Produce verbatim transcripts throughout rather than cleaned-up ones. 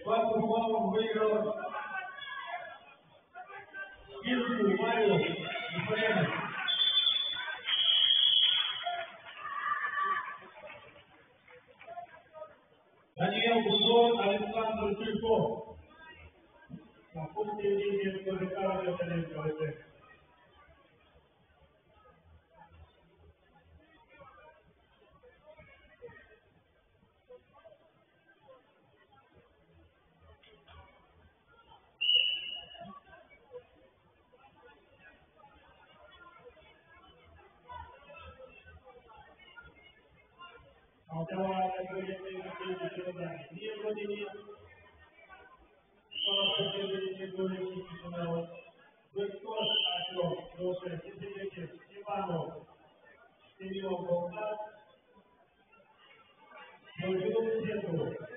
quatro palmos melhor. Isso, Mário, diferente. Daniel Guzor, Alexandre Turco. La punta de línea de conectar de tener. Acaba de tener que ir Diego Diniz, para que el gol institucional, Víctor Acho, doce, siete, Ivano, Silvio González, Rodrigo Centro.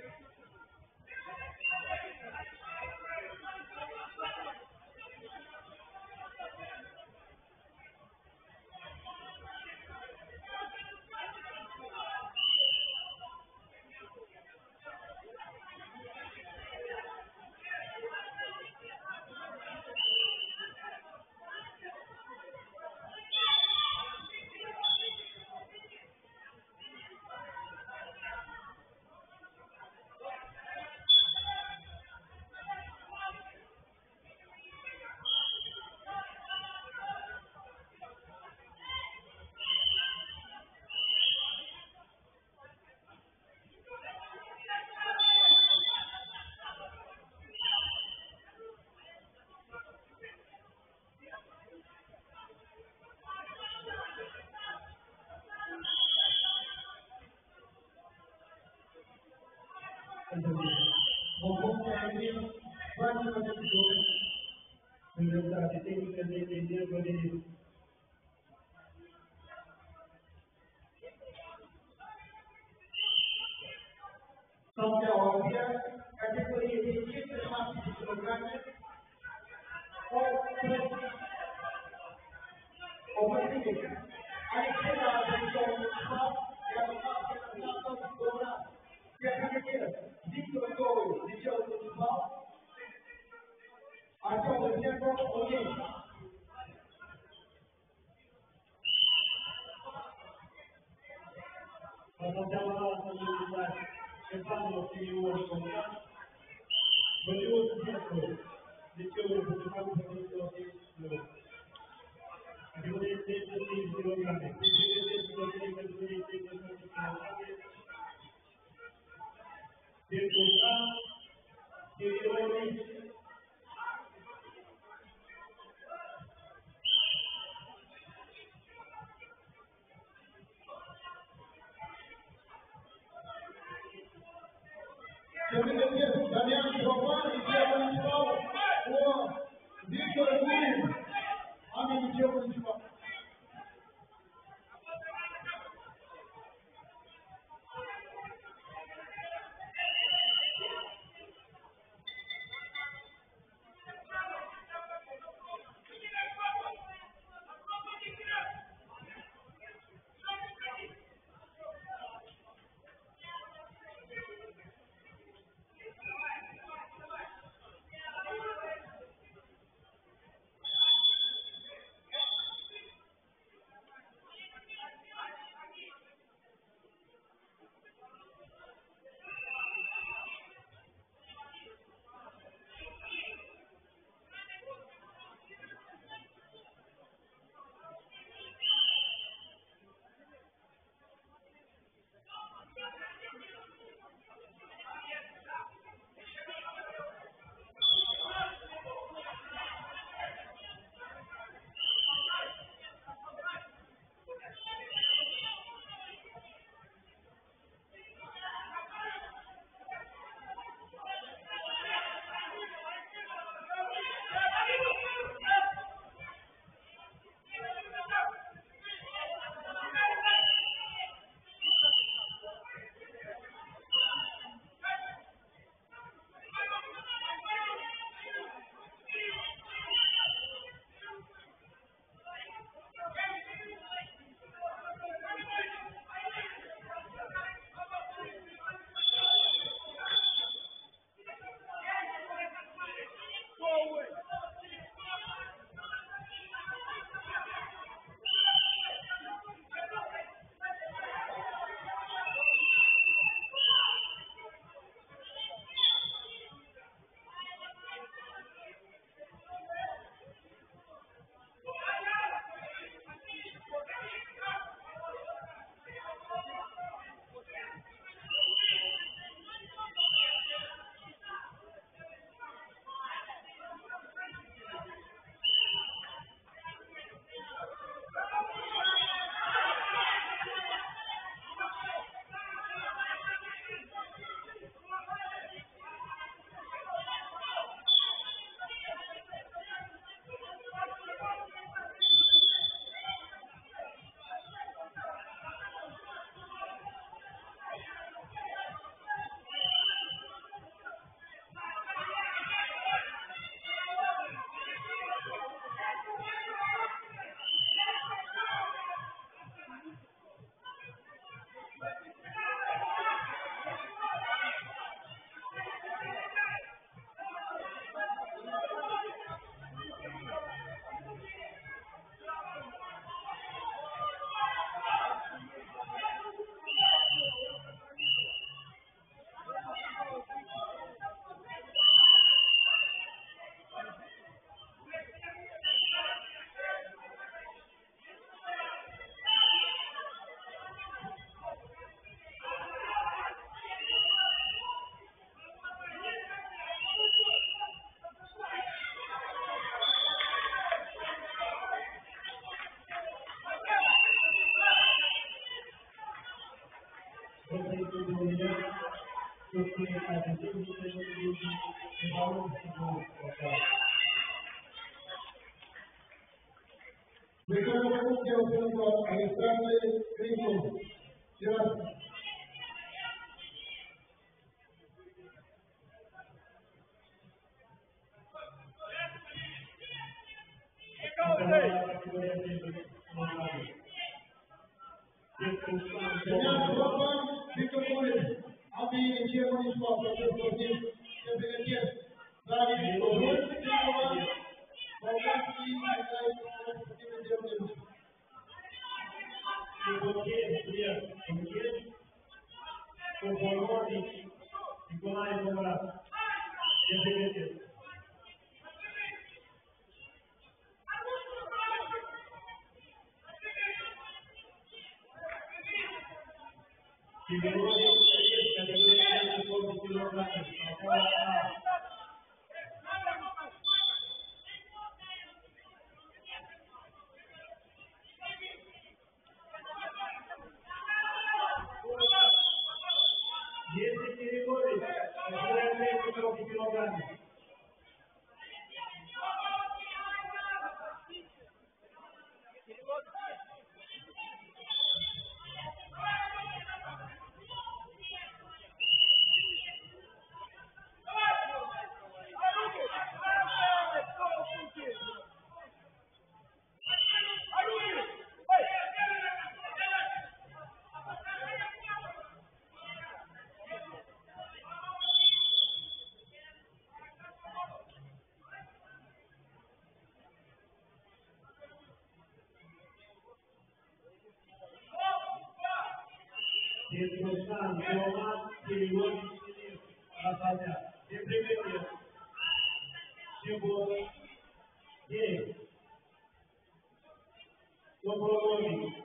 Maupun ini banyak macam itu. Menurut titik titik dia berdiri. Sampai awal dia kategori ini kita masih disebutkan. Oh, oh ini. Ada kita ada yang besar yang besar yang besar bola. Dia kira Victor Gol di jauh besar. Ada yang berapa okey. Kalau jawab sebenarnya depan waktu awal kontrak beliau sejauh di jauh besar betul betul. Kemudian dia jadi program, dia jadi program yang berdiri di dalam dia program dia ini kemudian dia Daniel Guzor dia municipal wah Victor Diniz kami dia municipal Gracias. Declaramos que vamos a Alexandre Cristo. Gracias. Señor Juan Víctor Moreno, a mí en Chiemo y su apoyo por ti, que me detiene. David, los jueces que no van, van a seguir y a traer los que me dieron de luz. Y por quién, estudiar, por quién, por favor, y con la enamorada. Que me detiene. Si me voy a ir, categoría de deportes y los blancos, y ese tiene goles, realmente creo que lo gana. Siempre están, Tomás, Silvón, Batalla, siempre me quiero. Siempre, bien. No puedo